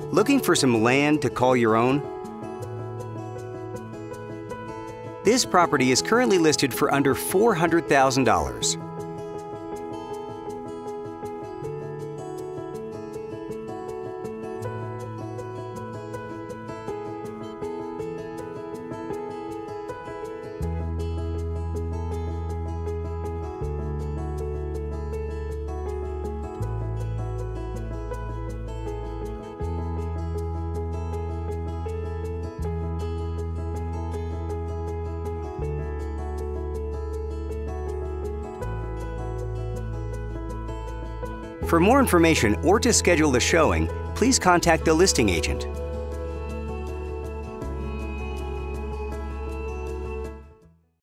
Looking for some land to call your own? This property is currently listed for under $400,000. For more information or to schedule a showing, please contact the listing agent.